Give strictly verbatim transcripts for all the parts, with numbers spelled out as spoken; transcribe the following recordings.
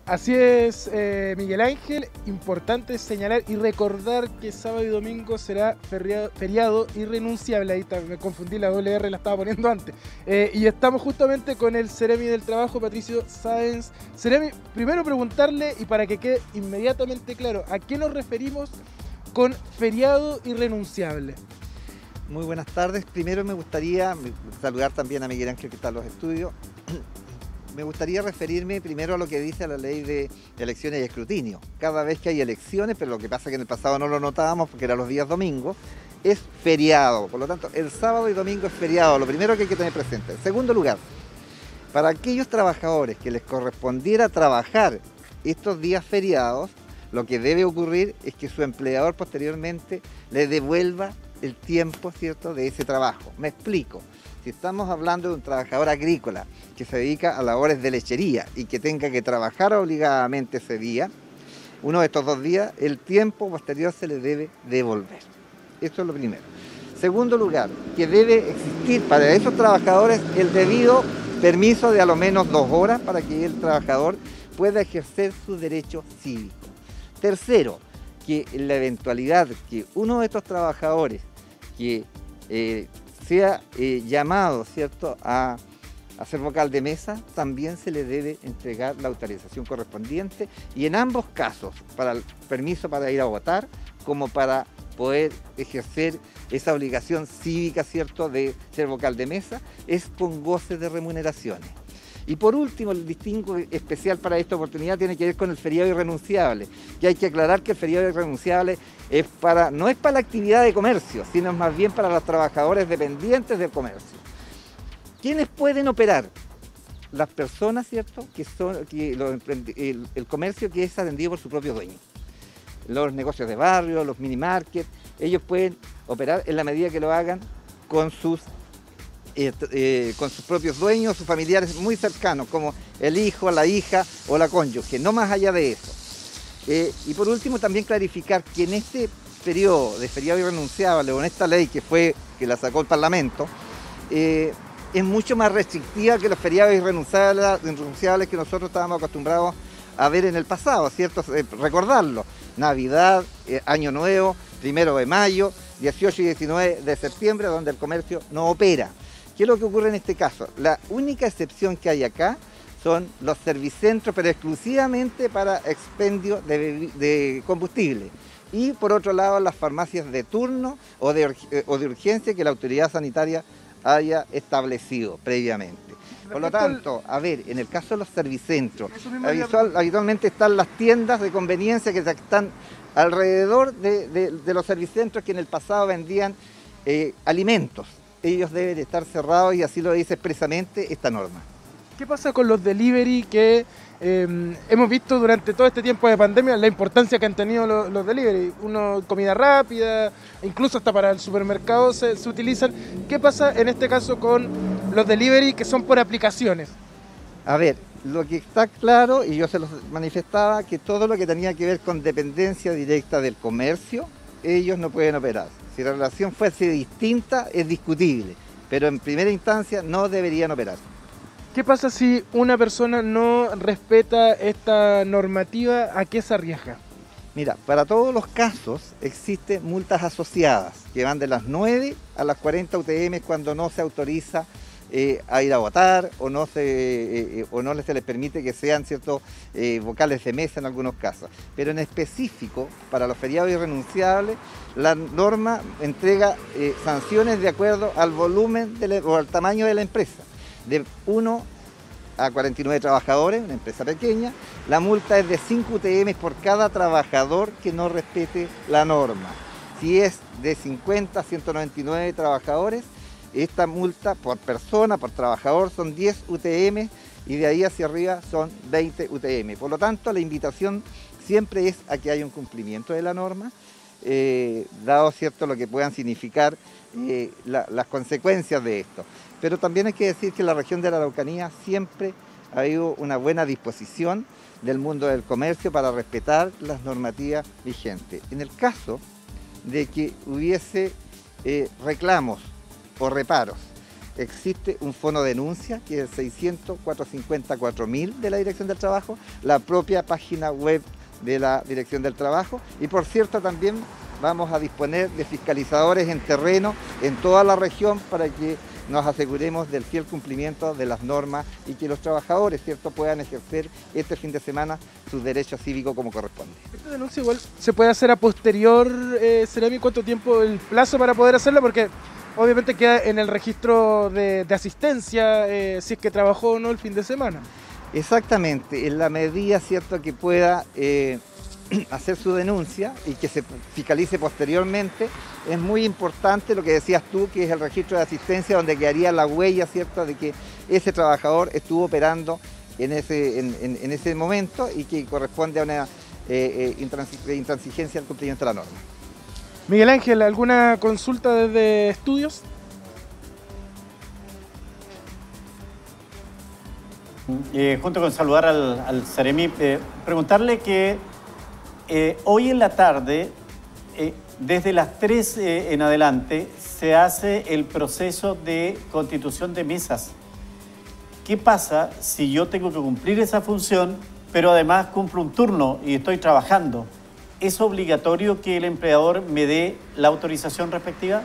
Así es, eh, Miguel Ángel, importante señalar y recordar que sábado y domingo será feriado, feriado irrenunciable. Ahí está, me confundí, la doble R la estaba poniendo antes. Eh, y estamos justamente con el Seremi del Trabajo, Patricio Sáenz. Seremi, primero preguntarle, y para que quede inmediatamente claro, ¿a qué nos referimos con feriado irrenunciable? Muy buenas tardes. Primero me gustaría saludar también a Miguel Ángel que está en los estudios. Me gustaría referirme primero a lo que dice la ley de elecciones y escrutinio. Cada vez que hay elecciones, pero lo que pasa es que en el pasado no lo notábamos porque eran los días domingos, es feriado. Por lo tanto, el sábado y domingo es feriado, lo primero que hay que tener presente. En segundo lugar, para aquellos trabajadores que les correspondiera trabajar estos días feriados, lo que debe ocurrir es que su empleador posteriormente le devuelva el tiempo, ¿cierto?, de ese trabajo. Me explico. Si estamos hablando de un trabajador agrícola que se dedica a labores de lechería y que tenga que trabajar obligadamente ese día, uno de estos dos días, el tiempo posterior se le debe devolver. Eso es lo primero. Segundo lugar, que debe existir para esos trabajadores el debido permiso de a lo menos dos horas para que el trabajador pueda ejercer su derecho cívico. Tercero, que en la eventualidad que uno de estos trabajadores que eh, sea eh, llamado, ¿cierto?, a, a ser vocal de mesa, también se le debe entregar la autorización correspondiente y en ambos casos, para el permiso para ir a votar, como para poder ejercer esa obligación cívica, ¿cierto?, de ser vocal de mesa, es con goce de remuneraciones. Y por último, el distingo especial para esta oportunidad tiene que ver con el feriado irrenunciable, que hay que aclarar que el feriado irrenunciable es para, no es para la actividad de comercio, sino más bien para los trabajadores dependientes del comercio. ¿Quiénes pueden operar? Las personas, ¿cierto?, que son que lo, el, el comercio que es atendido por su propio dueño. Los negocios de barrio, los mini markets, ellos pueden operar en la medida que lo hagan con sus Eh, eh, con sus propios dueños, sus familiares muy cercanos, como el hijo, la hija o la cónyuge, no más allá de eso. Eh, y por último también clarificar que en este periodo de feriado irrenunciable o en esta ley que fue, que la sacó el Parlamento, eh, es mucho más restrictiva que los feriados irrenunciables, irrenunciables que nosotros estábamos acostumbrados a ver en el pasado, ¿cierto? Eh, recordarlo, Navidad, eh, Año Nuevo, primero de mayo, dieciocho y diecinueve de septiembre, donde el comercio no opera. ¿Qué es lo que ocurre en este caso? La única excepción que hay acá son los servicentros, pero exclusivamente para expendio de, de combustible. Y por otro lado, las farmacias de turno o de, o de urgencia que la autoridad sanitaria haya establecido previamente. Por lo tanto, a ver, en el caso de los servicentros, habitual, habitualmente están las tiendas de conveniencia que están alrededor de, de, de los servicentros que en el pasado vendían eh, alimentos. Ellos deben estar cerrados y así lo dice expresamente esta norma. ¿Qué pasa con los delivery que eh, hemos visto durante todo este tiempo de pandemia, la importancia que han tenido los, los delivery? Uno, comida rápida, incluso hasta para el supermercado se, se utilizan. ¿Qué pasa en este caso con los delivery que son por aplicaciones? A ver, lo que está claro, y yo se los manifestaba, que todo lo que tenía que ver con dependencia directa del comercio, ellos no pueden operar. Si la relación fuese distinta, es discutible, pero en primera instancia no deberían operar. ¿Qué pasa si una persona no respeta esta normativa? ¿A qué se arriesga? Mira, para todos los casos existen multas asociadas que van de las nueve a las cuarenta U T M cuando no se autoriza eh, a ir a votar o no se, eh, o no se les permite que sean ciertos eh, vocales de mesa en algunos casos. Pero en específico, para los feriados irrenunciables, la norma entrega eh, sanciones de acuerdo al volumen de la, o al tamaño de la empresa. De uno a cuarenta y nueve trabajadores, una empresa pequeña, la multa es de cinco U T M por cada trabajador que no respete la norma. Si es de cincuenta a ciento noventa y nueve trabajadores, esta multa por persona, por trabajador, son diez U T M y de ahí hacia arriba son veinte U T M. Por lo tanto, la invitación siempre es a que haya un cumplimiento de la norma, eh, dado cierto lo que puedan significar eh, la, las consecuencias de esto. Pero también hay que decir que en la región de la Araucanía siempre ha habido una buena disposición del mundo del comercio para respetar las normativas vigentes. En el caso de que hubiese eh, reclamos o reparos existe un fono de denuncia que es el seiscientos, cuatrocientos cincuenta, cuatro mil de la Dirección del Trabajo, la propia página web de la Dirección del Trabajo y por cierto también vamos a disponer de fiscalizadores en terreno en toda la región para que nos aseguremos del fiel cumplimiento de las normas y que los trabajadores, ¿cierto?, puedan ejercer este fin de semana sus derechos cívicos como corresponde. Esta denuncia igual se puede hacer a posterior, eh, Seremi, ¿cuánto tiempo el plazo para poder hacerla? Porque obviamente queda en el registro de, de asistencia eh, si es que trabajó o no el fin de semana. Exactamente, en la medida, ¿cierto?, que pueda eh, hacer su denuncia y que se fiscalice posteriormente, es muy importante lo que decías tú, que es el registro de asistencia donde quedaría la huella, ¿cierto?, de que ese trabajador estuvo operando en ese, en, en, en ese momento y que corresponde a una eh, eh, intransi- intransigencia al cumplimiento de la norma. Miguel Ángel, ¿alguna consulta desde estudios? Eh, junto con saludar al, al Seremi, eh, preguntarle que eh, hoy en la tarde, eh, desde las tres eh, en adelante, se hace el proceso de constitución de mesas. ¿Qué pasa si yo tengo que cumplir esa función, pero además cumplo un turno y estoy trabajando? ¿Es obligatorio que el empleador me dé la autorización respectiva?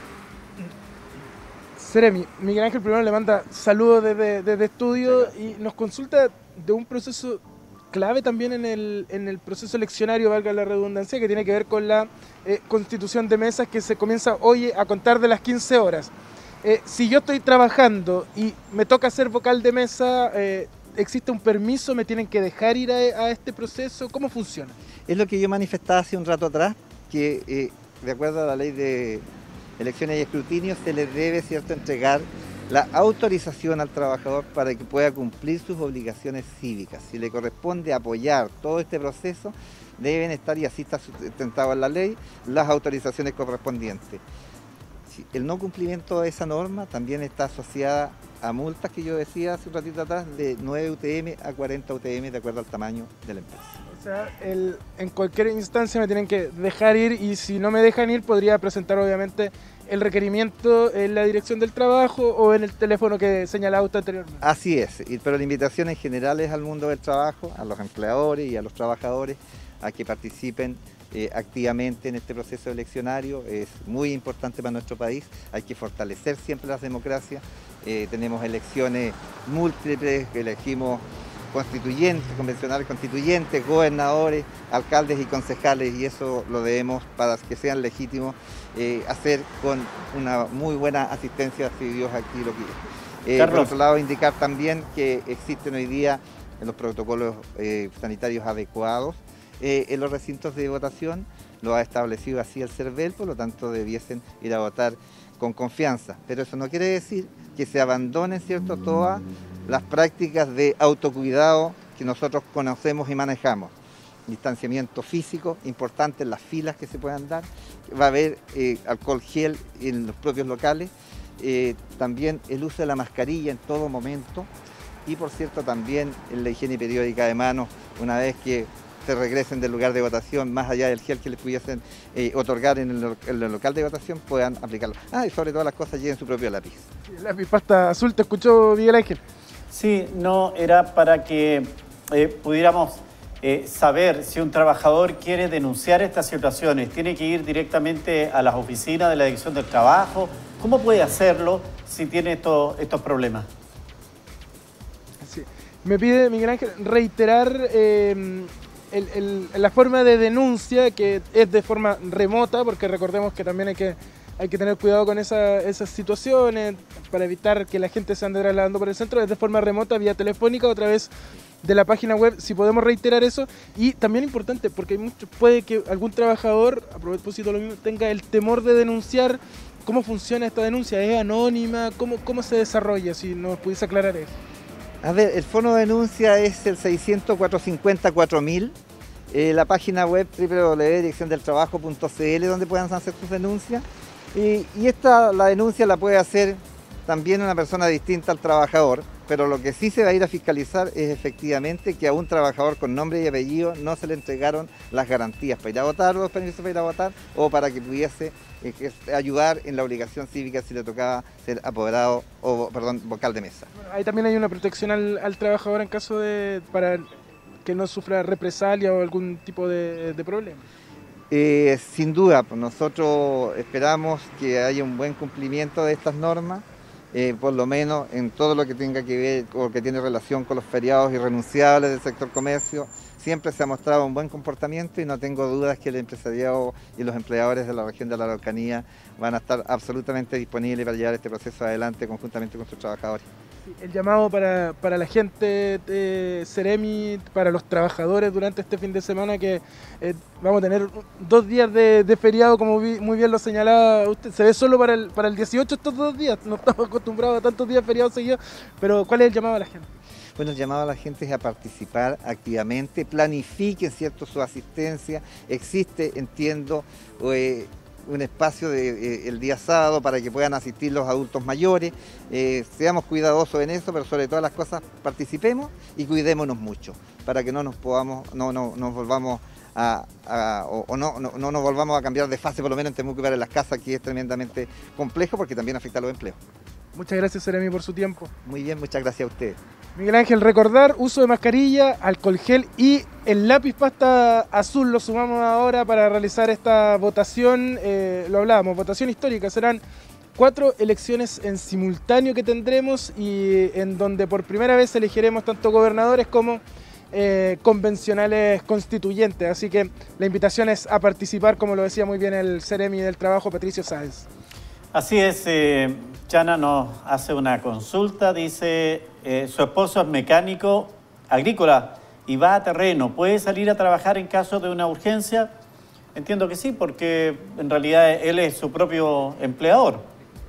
Seremi, Miguel Ángel primero le manda saludos desde, desde estudio y nos consulta de un proceso clave también en el, en el proceso eleccionario, valga la redundancia, que tiene que ver con la eh, constitución de mesas que se comienza hoy a contar de las quince horas. Eh, si yo estoy trabajando y me toca ser vocal de mesa, eh, ¿existe un permiso? ¿Me tienen que dejar ir a, a este proceso? ¿Cómo funciona? Es lo que yo manifestaba hace un rato atrás, que eh, de acuerdo a la ley de elecciones y escrutinio se le debe, ¿cierto?, entregar la autorización al trabajador para que pueda cumplir sus obligaciones cívicas. Si le corresponde apoyar todo este proceso, deben estar, y así está sustentado en la ley, las autorizaciones correspondientes. El no cumplimiento de esa norma también está asociada a multas que yo decía hace un ratito atrás de nueve U T M a cuarenta U T M de acuerdo al tamaño de la empresa. O sea, el, en cualquier instancia me tienen que dejar ir y si no me dejan ir podría presentar obviamente el requerimiento en la dirección del trabajo o en el teléfono que señalaba usted anteriormente. Así es, pero la invitación en general es al mundo del trabajo, a los empleadores y a los trabajadores a que participen eh, activamente en este proceso eleccionario. Es muy importante para nuestro país, hay que fortalecer siempre las democracias. Eh, tenemos elecciones múltiples, elegimos constituyentes, convencionales constituyentes, gobernadores, alcaldes y concejales, y eso lo debemos, para que sean legítimos, eh, hacer con una muy buena asistencia si Dios aquí lo quiere. Eh, por otro lado, indicar también que existen hoy día los protocolos eh, sanitarios adecuados eh, en los recintos de votación, lo ha establecido así el CERVEL, por lo tanto debiesen ir a votar con confianza, pero eso no quiere decir que se abandonen, ¿cierto?, todas las prácticas de autocuidado que nosotros conocemos y manejamos. Distanciamiento físico, importante en las filas que se puedan dar, va a haber eh, alcohol gel en los propios locales, eh, también el uso de la mascarilla en todo momento y por cierto también en la higiene periódica de manos una vez que se regresen del lugar de votación, más allá del gel que les pudiesen eh, otorgar en el, en el local de votación, puedan aplicarlo. Ah, y sobre todas las cosas lleven su propio lápiz. El lápiz pasta azul, ¿te escuchó Miguel Ángel? Sí, no, era para que eh, pudiéramos eh, saber si un trabajador quiere denunciar estas situaciones. ¿Tiene que ir directamente a las oficinas de la Dirección del Trabajo? ¿Cómo puede hacerlo si tiene estos, estos problemas? Sí. Me pide Miguel Ángel reiterar eh, el, el, la forma de denuncia, que es de forma remota, porque recordemos que también hay que, hay que tener cuidado con esa, esas situaciones para evitar que la gente se ande trasladando por el centro. Es de forma remota, vía telefónica o a través de la página web, si podemos reiterar eso. Y también importante, porque hay mucho, puede que algún trabajador, a propósito lo mismo, tenga el temor de denunciar. ¿Cómo funciona esta denuncia? ¿Es anónima? ¿Cómo, cómo se desarrolla? Si nos pudiese aclarar eso. A ver, el fono de denuncia es el seiscientos, cuatrocientos cincuenta, cuatro mil, eh, la página web doble u doble u doble u punto dirección del trabajo punto c l donde puedan hacer sus denuncias. Y, y esta, la denuncia la puede hacer también una persona distinta al trabajador, pero lo que sí se va a ir a fiscalizar es efectivamente que a un trabajador con nombre y apellido no se le entregaron las garantías para ir a votar, los permisos para ir a votar, o para que pudiese eh, ayudar en la obligación cívica si le tocaba ser apoderado o, perdón, vocal de mesa. Bueno, ahí también hay una protección al, al trabajador en caso de, para que no sufra represalia o algún tipo de, de problema. Eh, sin duda, nosotros esperamos que haya un buen cumplimiento de estas normas, eh, por lo menos en todo lo que tenga que ver o que tiene relación con los feriados irrenunciables del sector comercio. Siempre se ha mostrado un buen comportamiento y no tengo dudas que el empresariado y los empleadores de la región de la Araucanía van a estar absolutamente disponibles para llevar este proceso adelante conjuntamente con sus trabajadores. El llamado para, para la gente de Ceremi, para los trabajadores durante este fin de semana, que eh, vamos a tener dos días de, de feriado, como vi, muy bien lo señalaba usted. Se ve solo para el, para el dieciocho estos dos días, no estamos acostumbrados a tantos días feriados seguidos, pero ¿cuál es el llamado a la gente? Bueno, el llamado a la gente es a participar activamente, planifiquen, ¿cierto?, su asistencia. Existe, entiendo, eh, un espacio de, eh, el día sábado para que puedan asistir los adultos mayores. Eh, seamos cuidadosos en eso, pero sobre todas las cosas participemos y cuidémonos mucho para que no nos podamos, no, no nos volvamos a, a o, o no, no, no nos volvamos a cambiar de fase, por lo menos en Temuco y en las casas, que es tremendamente complejo porque también afecta a los empleos. Muchas gracias, Ceremi, por su tiempo. Muy bien, muchas gracias a ustedes. Miguel Ángel, recordar, uso de mascarilla, alcohol gel y el lápiz pasta azul lo sumamos ahora para realizar esta votación. Eh, lo hablábamos, votación histórica. Serán cuatro elecciones en simultáneo que tendremos y en donde por primera vez elegiremos tanto gobernadores como eh, convencionales constituyentes. Así que la invitación es a participar, como lo decía muy bien el Ceremi del Trabajo, Patricio Sáenz. Así es, eh, Chana nos hace una consulta, dice, eh, su esposo es mecánico agrícola y va a terreno, ¿puede salir a trabajar en caso de una urgencia? Entiendo que sí, porque en realidad él es su propio empleador.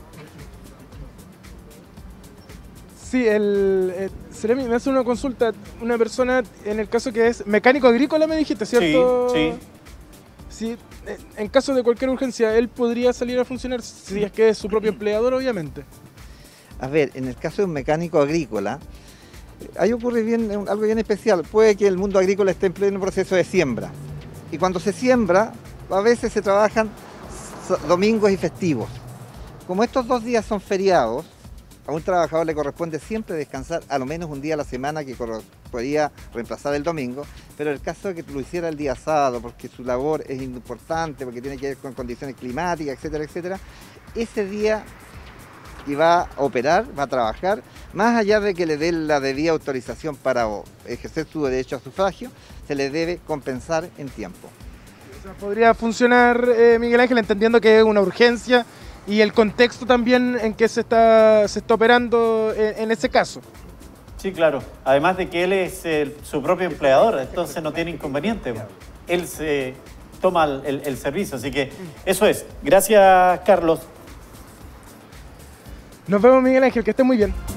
Sí, el eh, Ceremi me hace una consulta, una persona en el caso que es mecánico agrícola, me dijiste, ¿cierto? Sí, sí. Sí, en caso de cualquier urgencia, él podría salir a funcionar si es que es su propio empleador, obviamente. A ver, en el caso de un mecánico agrícola, ahí ocurre bien, algo bien especial. Puede que el mundo agrícola esté en pleno proceso de siembra. Y cuando se siembra, a veces se trabajan domingos y festivos. Como estos dos días son feriados, a un trabajador le corresponde siempre descansar a lo menos un día a la semana que podría reemplazar el domingo, pero el caso de que lo hiciera el día sábado, porque su labor es importante, porque tiene que ver con condiciones climáticas, etcétera, etcétera, ese día va a operar, va a trabajar, más allá de que le den la debida autorización para ejercer su derecho a sufragio, se le debe compensar en tiempo. O sea, podría funcionar, eh, Miguel Ángel, entendiendo que es una urgencia, y el contexto también en que se está, se está operando en, en ese caso. Sí, claro. Además de que él es el, su propio empleador, entonces no tiene inconveniente. Él se toma el, el servicio, así que eso es. Gracias, Carlos. Nos vemos, Miguel Ángel, que esté muy bien.